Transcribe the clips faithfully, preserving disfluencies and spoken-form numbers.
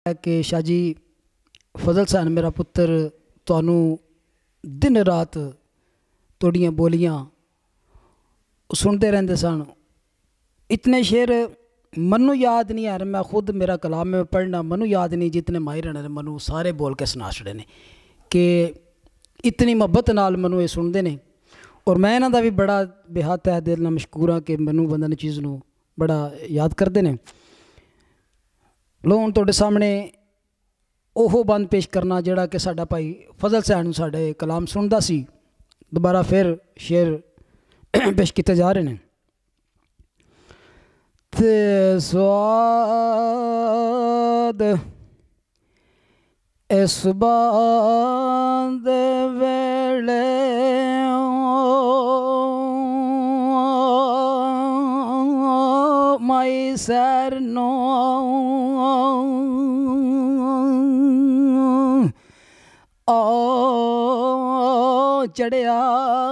कि शाह जी फजल सन मेरा पुत्र तुहानू दिन रात तुहाड़ियां बोलियां सुनते रहते सन। इतने शेर मनु याद नहीं आ रहा, मैं खुद मेरा कलाम में पढ़ना मनु याद नहीं, जितने माहिर ने मनु सारे बोल के सुना छड़े ने कि इतनी मुहब्बत नाल मनु ये सुनते ने। और मैं इन्हां दा भी बड़ा बेहद तह दिल नाल मशकूर हाँ कि मैनू बंदा ने चीज़ नू बड़ा याद करते हैं। लो हुण तुहाडे सामने ओहो बंद पेश करना जिहड़ा कि साडा भाई फजल सैन साडे कलाम सुनदा सी, दोबारा फिर शेर पेश किए जा रहे हैं। ते स्वाद इस बांद वेले माई सैर नो ओ चढ़िया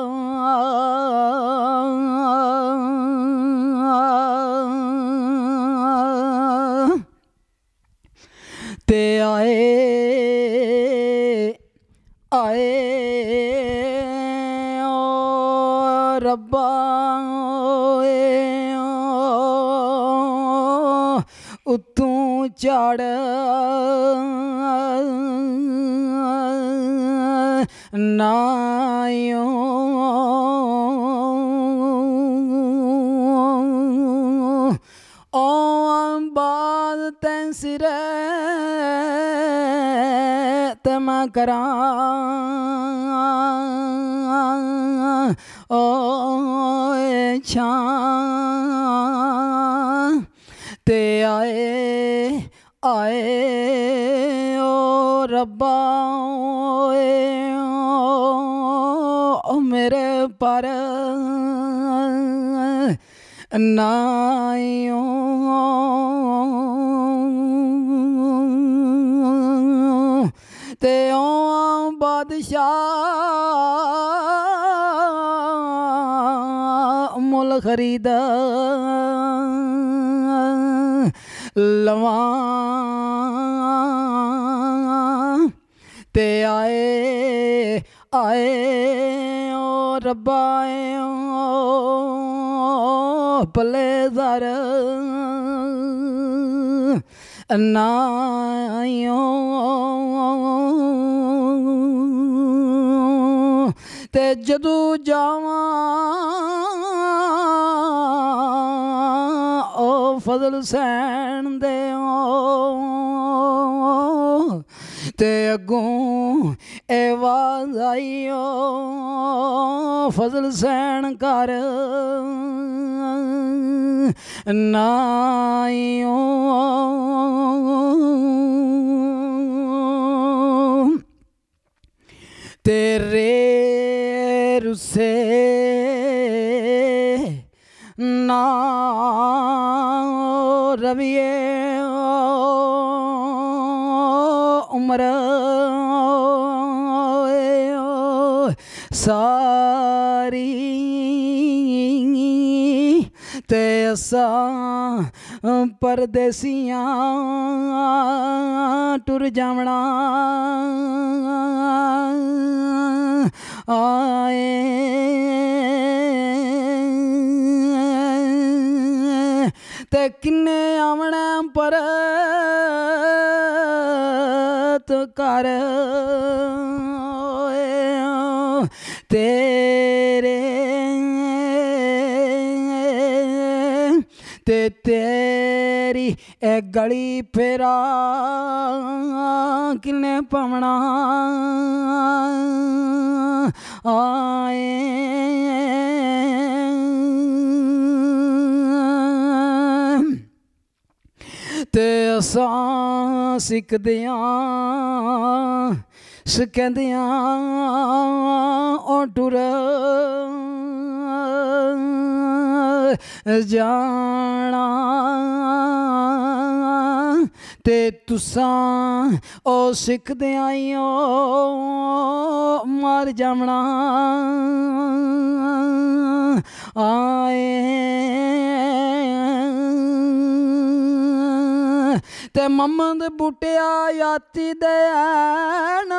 ते आए आए ओ रब्बा उत्तू चढ़ नायो ओ बाद तैं सिरे ते मैं करां ओ छां ते आए आए ओ रब्बा ओ मेरे पर नायो ते ओ बादशाह मुल खरीद लवा ते आए आए ओ रब्बा ओ पलेदार नायो ते जदू जावा ओ फजल सैन दे ते अगों आवाज आई ओ फजल सैन कर नायो तेरे रुसे ना रविए उम्र सारी ते असा परदेसियां टुर जावना आए ते किन्ने आवना पर तो कर तेरे ते तेरी ए गली फेरा किन्ने पवना आए ते असां सिखदियां सिखदियां ओ टुर जाना ते तुसां ओ सिखदे आइयो मर जावना आए ते मम्मद बूटिया याती देन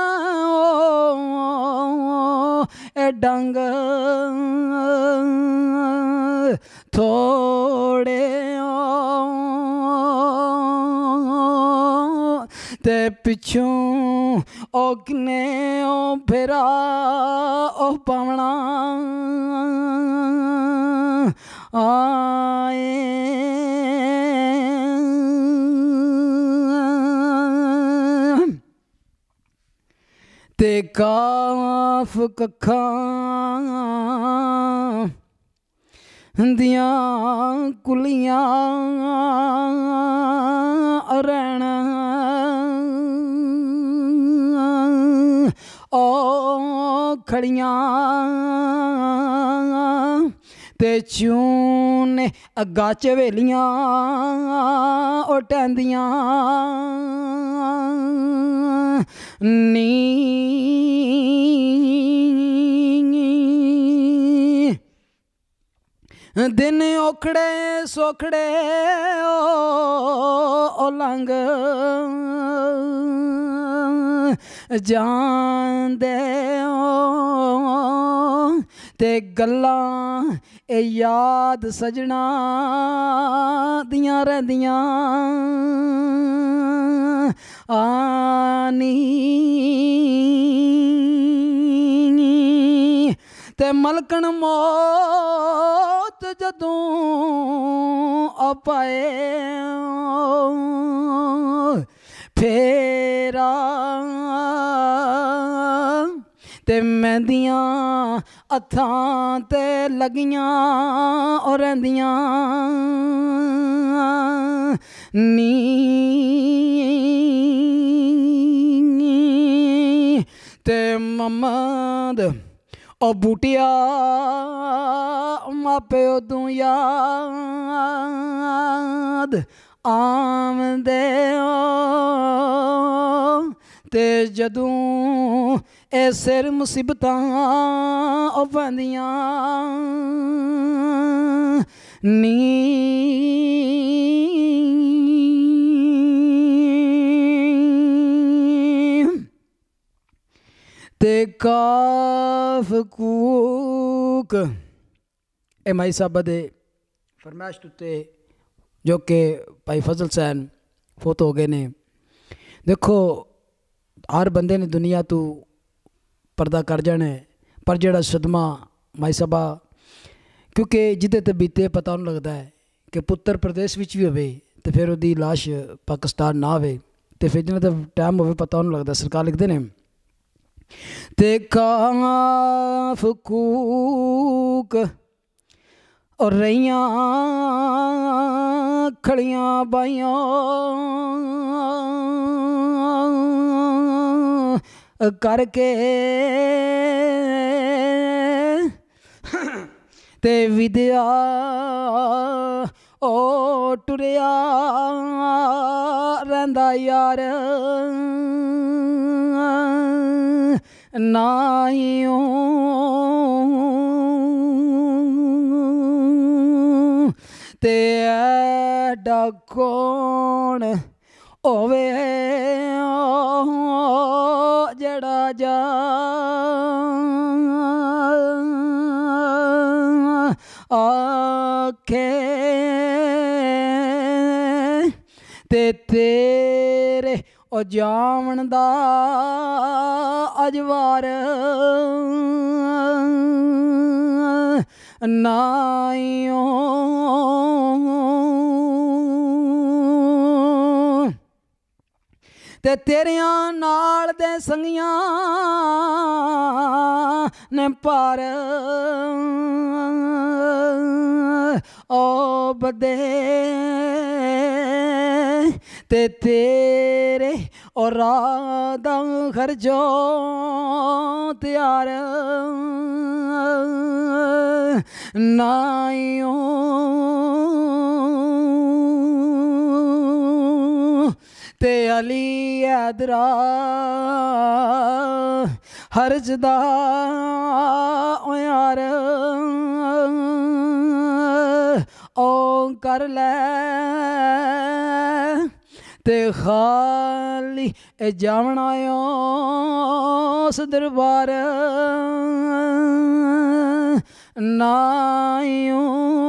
ए डंग थोड़े ते पिछों ओ किने ओ फेरा ओ पावना आए ते काफ कखा दियां कुलियां रैन ओ खड़ियां ते चून अग्गा चवेलियां ओ टैंदियां नी दिन ओखड़े सोखड़े ओ लंग जांदे ते गल्लां ए याद सजना दियां रैंदियां आनी ते मलकन मौत जदों आपाए फेरा ते मैंदियां हत्थां ते लगियां और रैंदियां नी ते मम्मद ओ बूटिया मापे उदों याद आमदे ते जदों ए सिर मुसीबतां ओ पैंदियां नी ते काफ कूक ए माई साहबा दे फरमाइश उत्ते जो कि भाई फजल सैन फोत हो गए ने। देखो हर बंदे ने दुनिया तू पर्दा कर जाना है, पर जेड़ा सदमा माई साहबा क्योंकि जिदे ते बीते पता नहीं लगता है कि पुत्र प्रदेश विच भी होवे तो फिर उसकी लाश पाकिस्तान ना आवे तो फिर जिन्हें तो टाइम होवे पता नहीं लगता। सरकार लिखते ने ते काफ कूक और रहियां खड़ियां बाइयां करके ते विद्या ओ टुरिया रैंदा यार नाइयों ते ऐडा कौन होवे जड़ा जा आखे ते तेरे ओ जावन दा अजवार नाइयों ते तेरियां नाल दे संगियां ने पार ओ बदे ते तेरे और राधा खर्चो त्यार नाइयों ते अली हैदरा हरजदा यार ओ कर ले ते खाली ए जावना उस दरबार नायूं